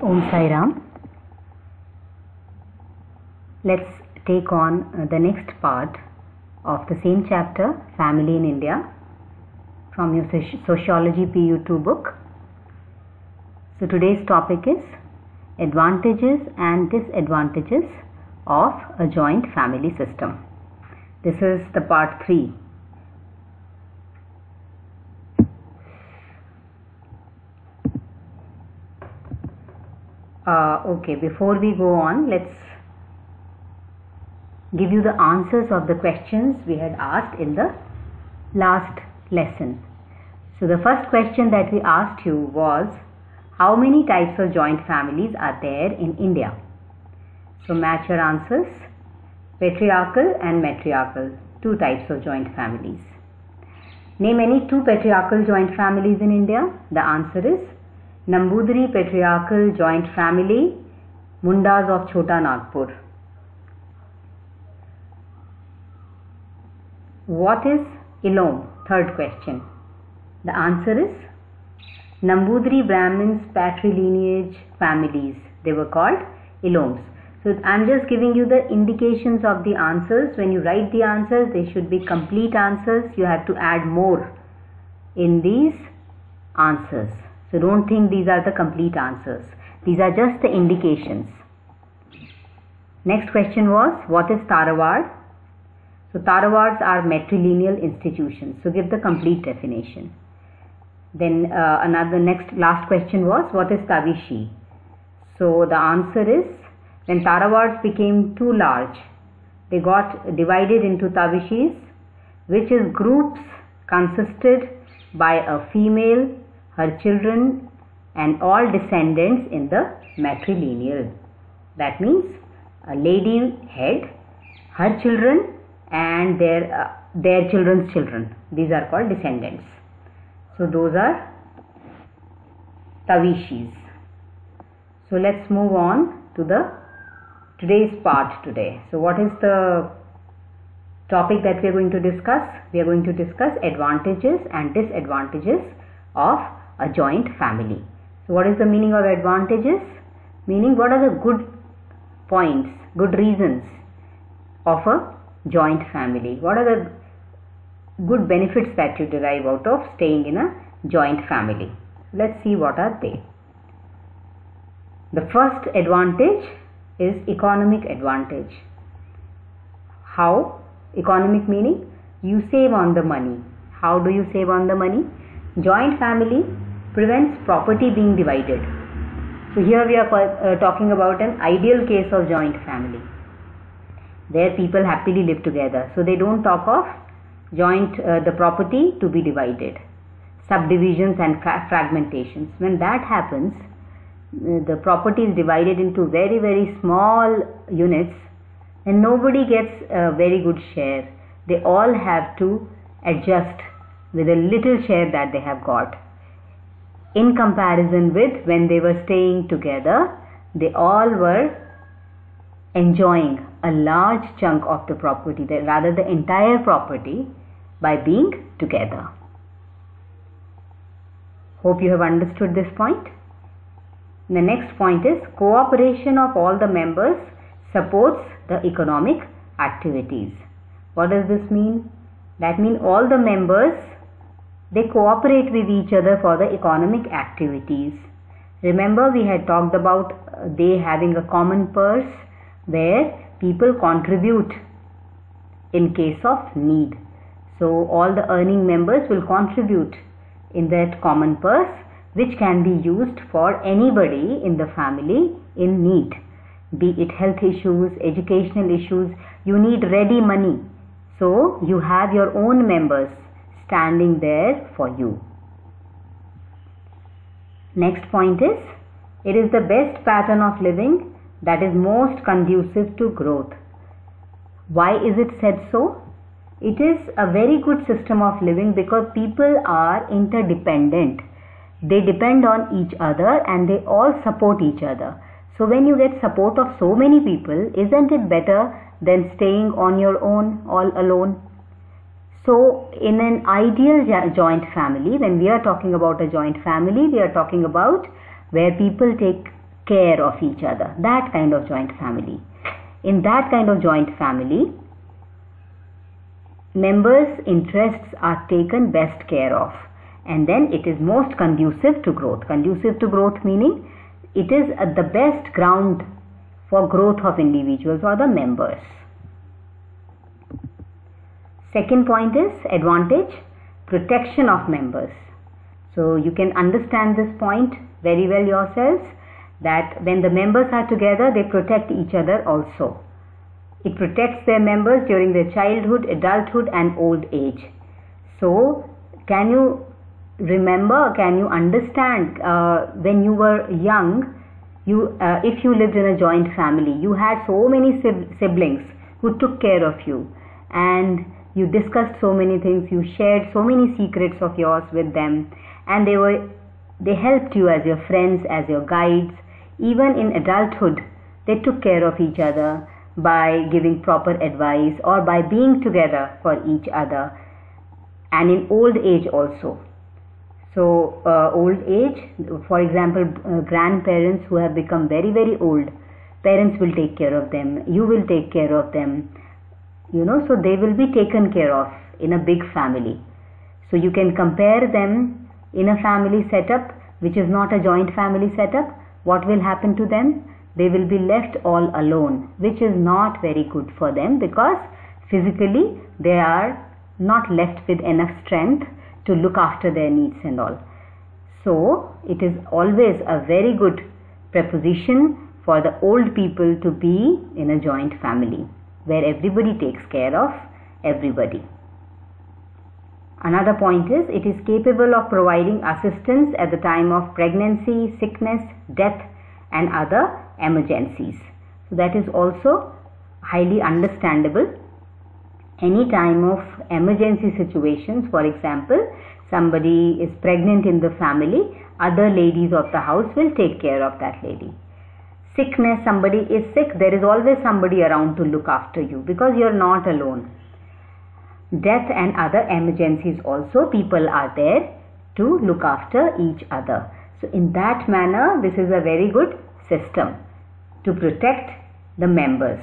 Om Sai Ram. Let's take on the next part of the same chapter, Family in India, from your Sociology PU2 book. So today's topic is advantages and disadvantages of a joint family system. This is the part 3. Okay, before we go on, let's give you the answers of the questions we had asked in the last lesson. So the first question that we asked you was, how many types of joint families are there in India? So match your answers. Patriarchal and matriarchal, 2 types of joint families. Name any 2 patriarchal joint families in India. The answer is Nambudiri Patriarchal Joint Family, Mundas of Chota Nagpur. What is Ilom? Third question. The answer is Nambudiri Brahmins patrilineage families. They were called Iloms. So I'm just giving you the indications of the answers. When you write the answers, they should be complete answers. You have to add more in these answers. So don't think these are the complete answers. These are just the indications. Next question was, what is Tarawad? So Tarawads are matrilineal institutions. So give the complete definition. Then last question was, what is Tavishi? So the answer is, when Tarawads became too large, they got divided into Tavishis, which is groups consisted by a female, her children, and all descendants in the matrilineal. That means a lady head, her children, and their children's children. These are called descendants. So those are Tavishis. So let's move on to today's part today. So what is the topic that we are going to discuss? We are going to discuss advantages and disadvantages of a joint family. So what is the meaning of advantages? Meaning, what are the good points, good reasons of a joint family? What are the good benefits that you derive out of staying in a joint family? Let's see what are they. The first advantage is economic advantage. How? Economic meaning you save on the money. How do you save on the money? Joint family prevents property being divided. So here we are talking about an ideal case of joint family. There people happily live together. So they don't talk of the property to be divided. Subdivisions and fragmentations. When that happens, the property is divided into very, very small units and nobody gets a very good share. They all have to adjust with a little share that they have got. In comparison with when they were staying together, they all were enjoying a large chunk of the property, rather the entire property, by being together. Hope you have understood this point. The next point is cooperation of all the members supports the economic activities. What does this mean? That means all the members, they cooperate with each other for the economic activities. Remember, we had talked about they having a common purse where people contribute in case of need. So all the earning members will contribute in that common purse, which can be used for anybody in the family in need. Be it health issues, educational issues, you need ready money. So you have your own members standing there for you. Next point is, it is the best pattern of living that is most conducive to growth. Why is it said so? It is a very good system of living because people are interdependent. They depend on each other and they all support each other. So when you get support of so many people, isn't it better than staying on your own, all alone? So in an ideal joint family, when we are talking about a joint family, we are talking about where people take care of each other. That kind of joint family. In that kind of joint family, members' interests are taken best care of, and then it is most conducive to growth. Conducive to growth meaning it is the best ground for growth of individuals or the members. Second point is advantage, protection of members. So you can understand this point very well yourselves, that when the members are together, they protect each other also. It protects their members during their childhood, adulthood and old age. So can you remember, can you understand when you were young, if you lived in a joint family, you had so many siblings who took care of you, and you discussed so many things, you shared so many secrets of yours with them, and they helped you as your friends, as your guides. Even in adulthood, they took care of each other by giving proper advice or by being together for each other, and in old age also. So old age, for example, grandparents who have become very, very old, parents will take care of them, you will take care of them, so they will be taken care of in a big family. So you can compare them in a family setup which is not a joint family setup. What will happen to them? They will be left all alone, which is not very good for them, because physically they are not left with enough strength to look after their needs and all. So it is always a very good preposition for the old people to be in a joint family where everybody takes care of everybody. Another point is, it is capable of providing assistance at the time of pregnancy, sickness, death and other emergencies. So that is also highly understandable. Any time of emergency situations, for example, somebody is pregnant in the family, other ladies of the house will take care of that lady. Sickness, somebody is sick, there is always somebody around to look after you, because you are not alone. Death and other emergencies also, people are there to look after each other. So in that manner, this is a very good system to protect the members.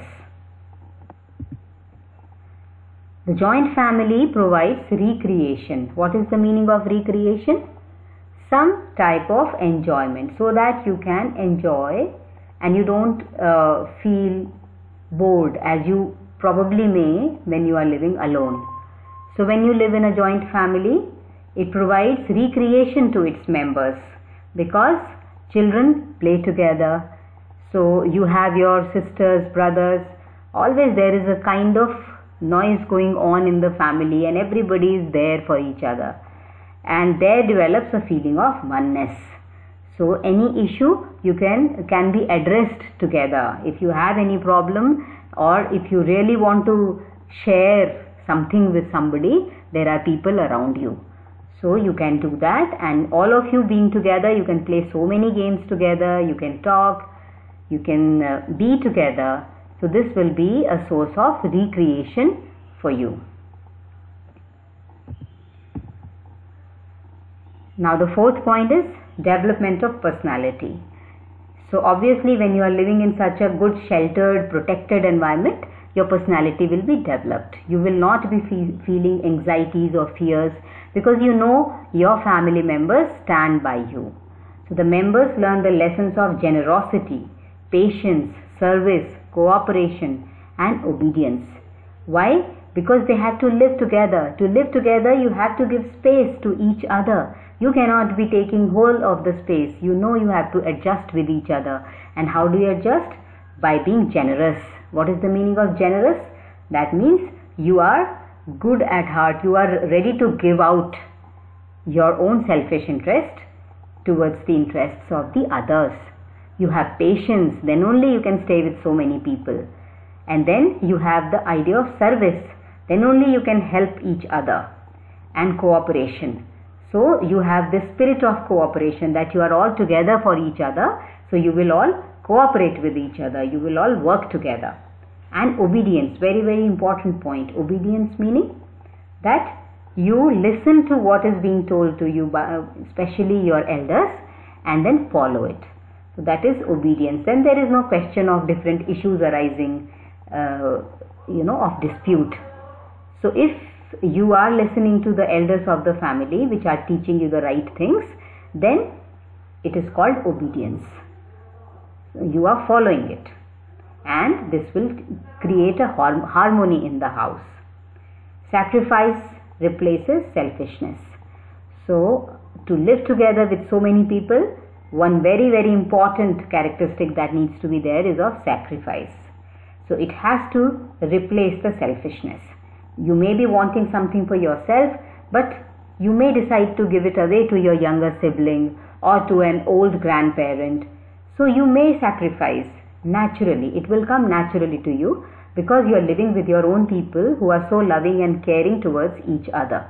The joint family provides recreation. What is the meaning of recreation? Some type of enjoyment, so that you can enjoy and you don't feel bored as you probably may when you are living alone. So when you live in a joint family, it provides recreation to its members, because children play together. So you have your sisters, brothers, always there is a kind of noise going on in the family and everybody is there for each other, and there develops a feeling of oneness. So any issue you can be addressed together. If you have any problem, or if you really want to share something with somebody, there are people around you. So you can do that, and all of you being together, you can play so many games together, you can talk, you can be together. So this will be a source of recreation for you. Now the fourth point is development of personality. So obviously when you are living in such a good, sheltered, protected environment, your personality will be developed. You will not be feeling anxieties or fears, because you know your family members stand by you. So the members learn the lessons of generosity, patience, service, cooperation and obedience. Why? Because they have to live together. To live together, you have to give space to each other. You cannot be taking hold of the space. You know you have to adjust with each other. And how do you adjust? By being generous. What is the meaning of generous? That means you are good at heart. You are ready to give out your own selfish interest towards the interests of the others. You have patience, then only you can stay with so many people. And then you have the idea of service, then only you can help each other. And cooperation. So you have this spirit of cooperation, that you are all together for each other. So you will all cooperate with each other. You will all work together. And obedience, very, very important point. Obedience meaning that you listen to what is being told to you by especially your elders, and then follow it. So that is obedience. Then there is no question of different issues arising, of dispute. So if you are listening to the elders of the family which are teaching you the right things, then it is called obedience. You are following it, and this will create a harmony in the house. Sacrifice replaces selfishness. So to live together with so many people, one very, very important characteristic that needs to be there is of sacrifice. So it has to replace the selfishness. You may be wanting something for yourself, but you may decide to give it away to your younger sibling or to an old grandparent. So you may sacrifice naturally. It will come naturally to you because you are living with your own people who are so loving and caring towards each other.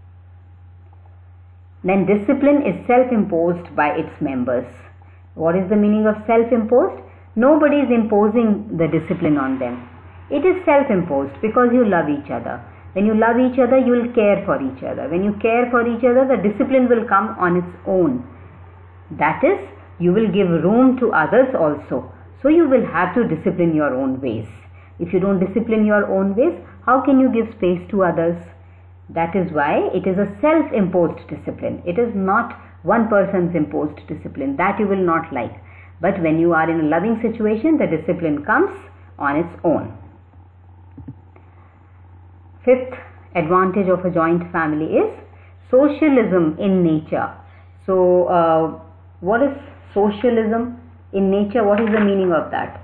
Then discipline is self-imposed by its members. What is the meaning of self-imposed? Nobody is imposing the discipline on them. It is self-imposed because you love each other. When you love each other, you will care for each other. When you care for each other, the discipline will come on its own. That is, you will give room to others also. So you will have to discipline your own ways. If you don't discipline your own ways, how can you give space to others? That is why it is a self-imposed discipline. It is not one person's imposed discipline. That you will not like. But when you are in a loving situation, the discipline comes on its own. Fifth advantage of a joint family is socialism in nature. So, what is socialism in nature? What is the meaning of that?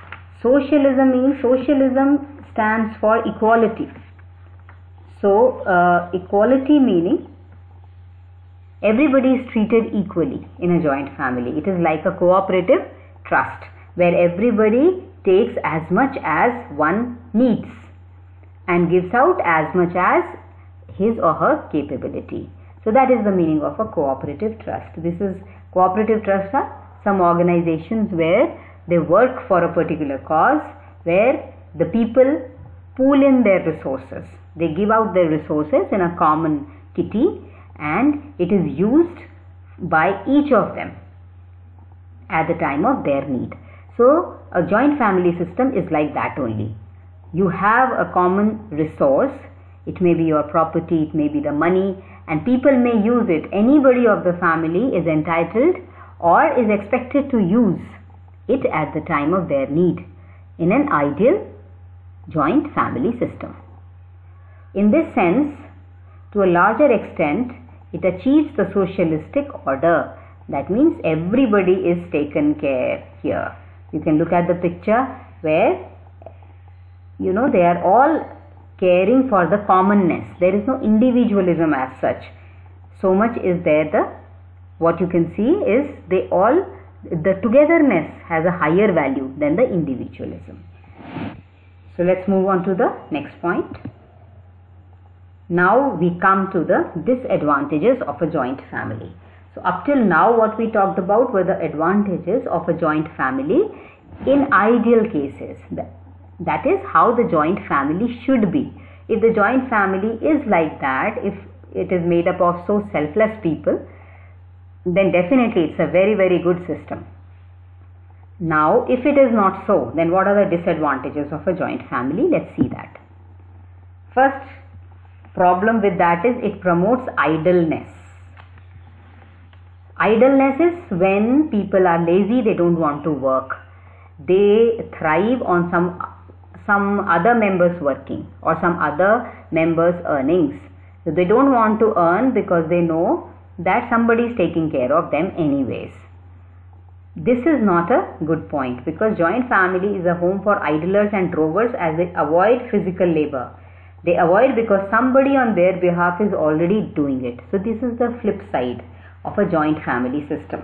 Socialism stands for equality. So, equality meaning everybody is treated equally in a joint family. It is like a cooperative trust where everybody takes as much as one needs and gives out as much as his or her capability. So that is the meaning of a cooperative trust. Cooperative trusts are some organizations where they work for a particular cause, where the people pool in their resources. They give out their resources in a common kitty, and it is used by each of them at the time of their need. So a joint family system is like that only. You have a common resource. It may be your property, it may be the money, and people may use it. Anybody of the family is entitled or is expected to use it at the time of their need in an ideal joint family system. In this sense, to a larger extent, it achieves the socialistic order. That means everybody is taken care here. You can look at the picture where they are all caring for the commonness. There is no individualism as such. So much is there. What you can see is the togetherness has a higher value than the individualism. So let's move on to the next point. Now we come to the disadvantages of a joint family. So up till now what we talked about were the advantages of a joint family in ideal cases. That is how the joint family should be. If the joint family is like that, if it is made up of so selfless people, then definitely it's a very, very good system. Now, if it is not so, then what are the disadvantages of a joint family? Let's see that. First problem with that is it promotes idleness. Idleness is when people are lazy, they don't want to work. They thrive on some other members working or some other members earnings. So they don't want to earn because they know that somebody is taking care of them anyways. This is not a good point because joint family is a home for idlers and drovers as they avoid physical labor. They avoid because somebody on their behalf is already doing it. So this is the flip side of a joint family system.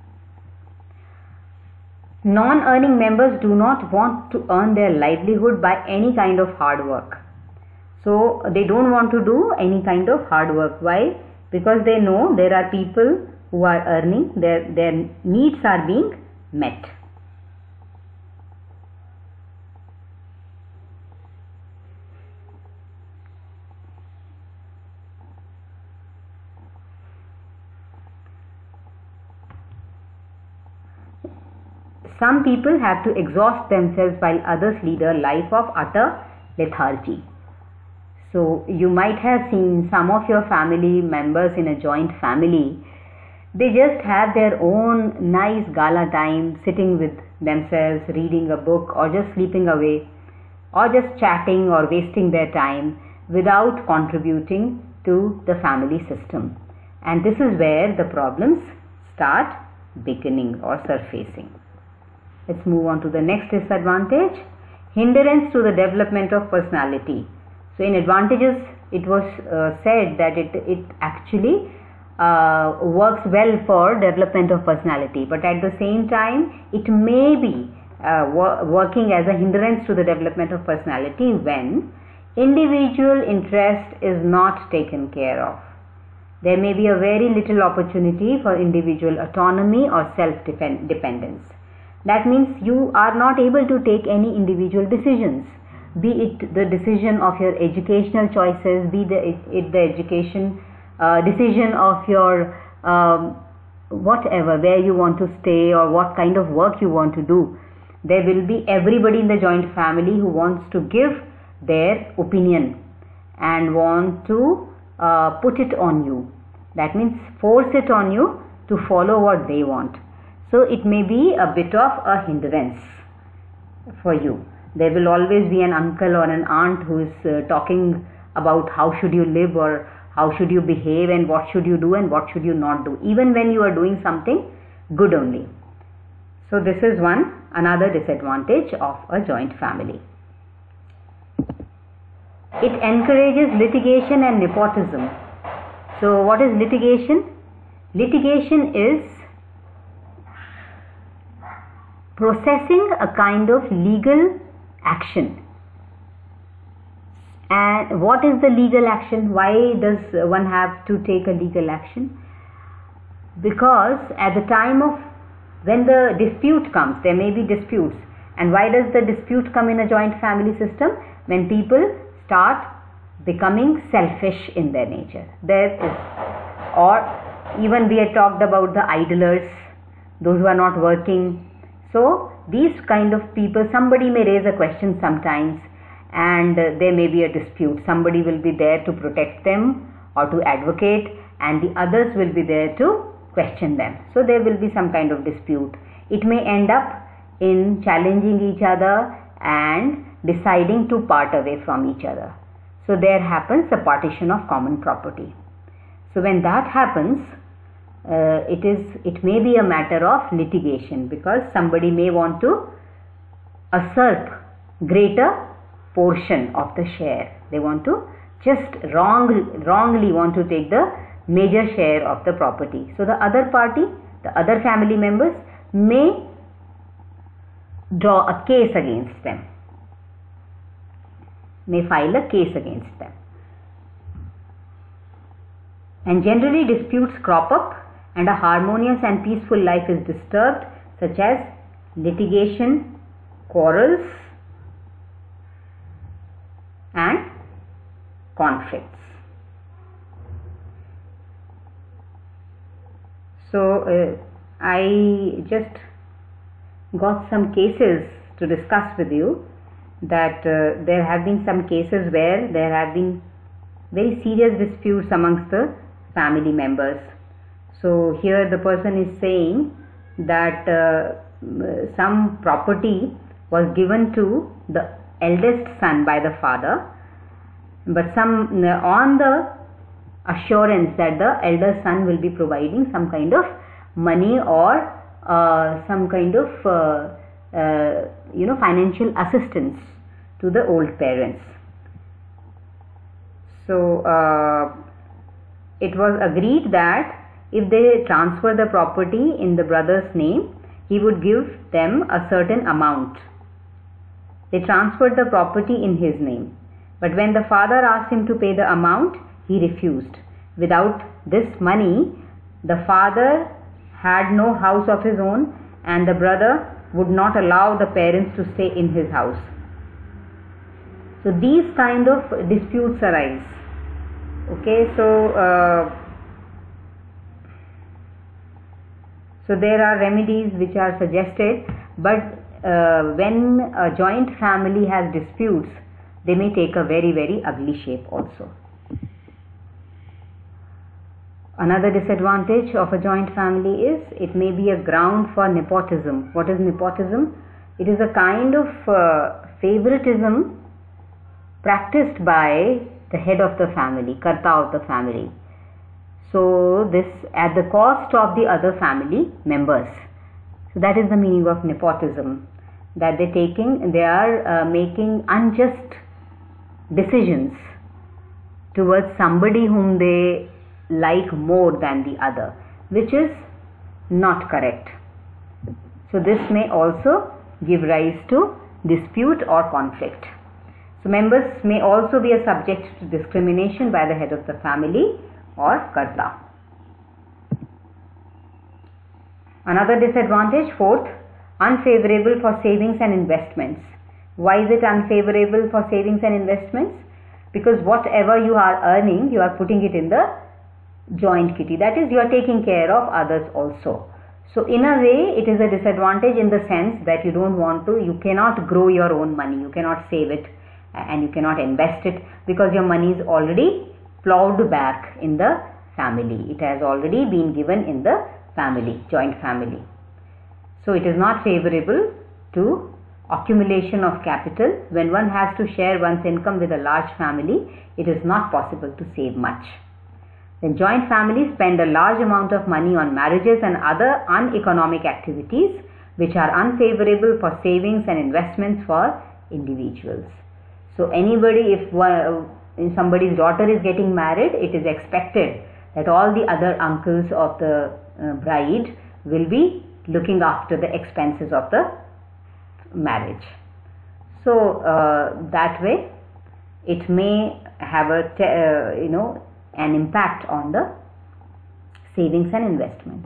Non-earning members do not want to earn their livelihood by any kind of hard work. So they don't want to do any kind of hard work. Why? Because they know there are people who are earning, their needs are being met. Some people have to exhaust themselves while others lead a life of utter lethargy. So you might have seen some of your family members in a joint family. They just have their own nice gala time, sitting with themselves, reading a book, or just sleeping away, or just chatting or wasting their time without contributing to the family system. And this is where the problems start beginning or surfacing. Let's move on to the next disadvantage. Hindrance to the development of personality. So in advantages, it was said that it actually works well for development of personality, but at the same time it may be working as a hindrance to the development of personality when individual interest is not taken care of. There may be a very little opportunity for individual autonomy or self-dependence. That means you are not able to take any individual decisions, be it the decision of your educational choices, be it the education decision of your whatever, where you want to stay or what kind of work you want to do. There will be everybody in the joint family who wants to give their opinion and want to put it on you. That means force it on you to follow what they want. So it may be a bit of a hindrance for you. There will always be an uncle or an aunt who is talking about how should you live or how should you behave and what should you do and what should you not do, even when you are doing something good only. So this is another disadvantage of a joint family. It encourages litigation and nepotism. So what is litigation? Litigation is processing a kind of legal action. And what is the legal action? Why does one have to take a legal action? Because at the time of when the dispute comes, there may be disputes. And why does the dispute come in a joint family system? When people start becoming selfish in their nature. There is, or even we had talked about the idlers, those who are not working. So these kind of people, somebody may raise a question sometimes and there may be a dispute. Somebody will be there to protect them or to advocate, and the others will be there to question them. So there will be some kind of dispute. It may end up in challenging each other and deciding to part away from each other. So there happens a partition of common property. So when that happens, it may be a matter of litigation, because somebody may want to usurp greater portion of the share. They want to just wrongly want to take the major share of the property. So the other party, the other family members may draw a case against them, may file a case against them. And generally disputes crop up and a harmonious and peaceful life is disturbed, such as litigation, quarrels and conflicts. So I just got some cases to discuss with you, that there have been some cases where there have been very serious disputes amongst the family members. So here the person is saying that some property was given to the eldest son by the father, but on the assurance that the elder son will be providing some kind of money or some kind of financial assistance to the old parents. So it was agreed that if they transfer the property in the brother's name, he would give them a certain amount. They transferred the property in his name, but when the father asked him to pay the amount, he refused. Without this money, the father had no house of his own, and the brother would not allow the parents to stay in his house. So these kind of disputes arise. Okay, so so there are remedies which are suggested, but when a joint family has disputes, they may take a very, very ugly shape also. Another disadvantage of a joint family is it may be a ground for nepotism. What is nepotism? It is a kind of favoritism practiced by the head of the family, karta of the family. So this at the cost of the other family members. So that is the meaning of nepotism, that they are making unjust decisions towards somebody whom they like more than the other, which is not correct. So this may also give rise to dispute or conflict. So members may also be a subject to discrimination by the head of the family or karta. Another disadvantage, fourth, unfavorable for savings and investments. Why is it unfavorable for savings and investments? Because whatever you are earning, you are putting it in the joint kitty. That is, you are taking care of others also. So in a way, it is a disadvantage in the sense that you cannot grow your own money, you cannot save it and you cannot invest it, because your money is already plowed back in the family. It has already been given in the family, joint family. So it is not favorable to accumulation of capital. When one has to share one's income with a large family, it is not possible to save much. Then joint families spend a large amount of money on marriages and other uneconomic activities which are unfavorable for savings and investments for individuals. So anybody, if somebody's daughter is getting married, it is expected that all the other uncles of the bride will be looking after the expenses of the marriage. So that way it may have an impact on the savings and investment.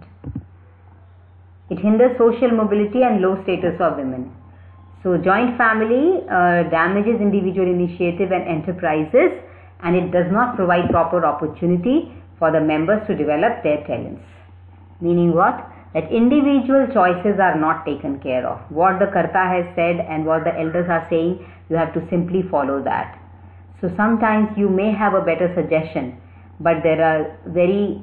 It hinders social mobility and low status of women. So joint family damages individual initiative and enterprises, and it does not provide proper opportunity for the members to develop their talents. Meaning what? That individual choices are not taken care of. What the karta has said and what the elders are saying, you have to simply follow that. So sometimes you may have a better suggestion, but there are very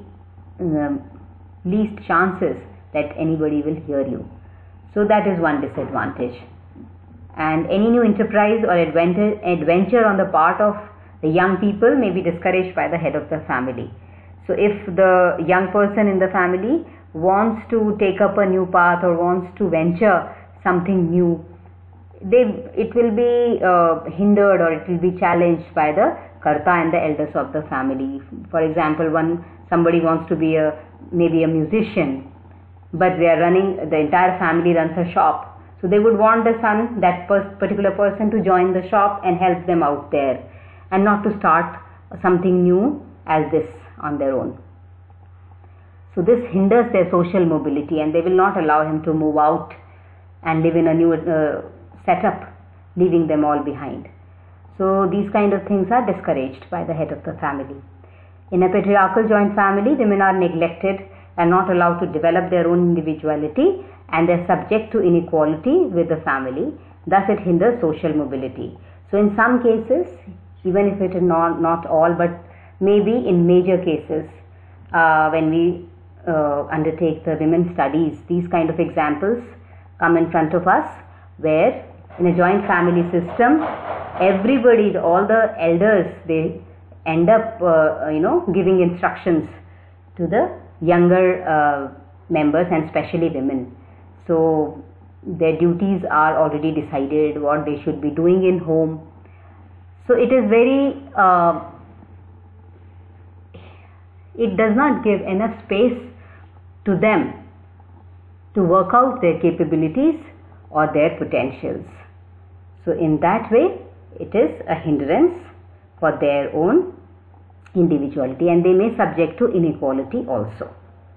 least chances that anybody will hear you. So that is one disadvantage. And any new enterprise or adventure on the part of the young people may be discouraged by the head of the family. So if the young person in the family wants to take up a new path or wants to venture something new, it will be hindered or it will be challenged by the karta and the elders of the family. For example, somebody wants to be maybe a musician, but the entire family runs a shop. So they would want the son, that particular person, to join the shop and help them out there, and not to start something new as this on their own. So this hinders their social mobility, and they will not allow him to move out and live in a new setup, leaving them all behind. So these kind of things are discouraged by the head of the family. In a patriarchal joint family, women are neglected and not allowed to develop their own individuality, and they are subject to inequality with the family. Thus it hinders social mobility. So in some cases, even if it is not all, but maybe in major cases, when we undertake the women's studies, these kind of examples come in front of us, where in a joint family system, everybody, all the elders, they end up giving instructions to the younger members, and especially women. So their duties are already decided, what they should be doing in home. So it is very it does not give enough space to them to work out their capabilities or their potentials. So in that way, it is a hindrance for their own individuality, and they may subject to inequality also.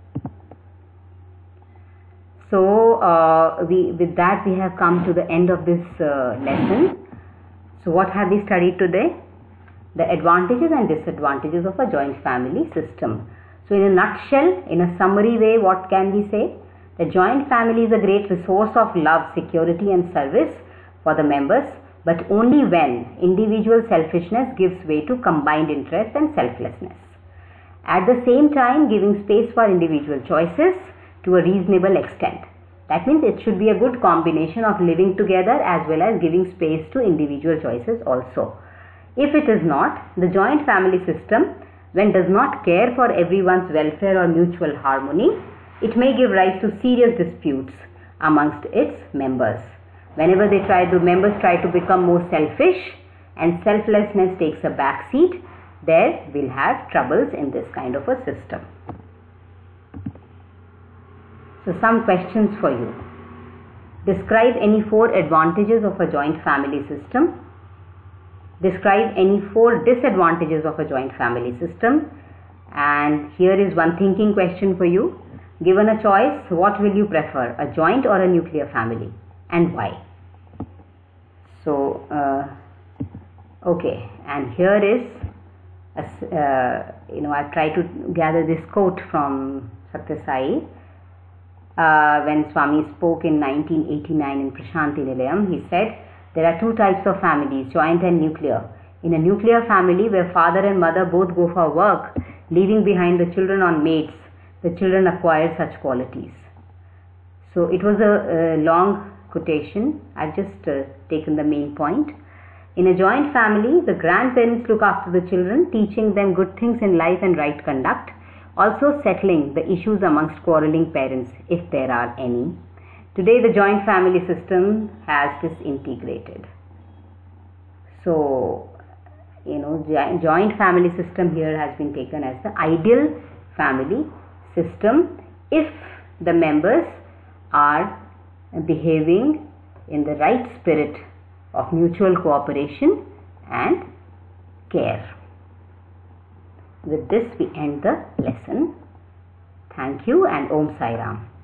So with that we have come to the end of this lesson. So what have we studied today? The advantages and disadvantages of a joint family system. So in a nutshell, in a summary way, what can we say? The joint family is a great resource of love, security and service for the members, but only when individual selfishness gives way to combined interest and selflessness. At the same time, giving space for individual choices to a reasonable extent. That means it should be a good combination of living together as well as giving space to individual choices also. If it is not, the joint family system, when does not care for everyone's welfare or mutual harmony, it may give rise to serious disputes amongst its members. Whenever members try to become more selfish and selflessness takes a back seat, there will have troubles in this kind of a system. So some questions for you. Describe any 4 advantages of a joint family system. Describe any 4 disadvantages of a joint family system. And here is one thinking question for you. Given a choice, what will you prefer, a joint or a nuclear family, and why? So, okay, and here is, I've tried to gather this quote from Sathya Sai. When Swami spoke in 1989 in Prashanti Nilayam, he said, there are 2 types of families, joint and nuclear. In a nuclear family where father and mother both go for work, leaving behind the children on maids, the children acquire such qualities. So it was a long quotation. I've just taken the main point. In a joint family, the grandparents look after the children, teaching them good things in life and right conduct, also settling the issues amongst quarreling parents, if there are any. Today, the joint family system has disintegrated. So, joint family system here has been taken as the ideal family system if the members are behaving in the right spirit of mutual cooperation and care. With this we end the lesson. Thank you and Om Sai Ram.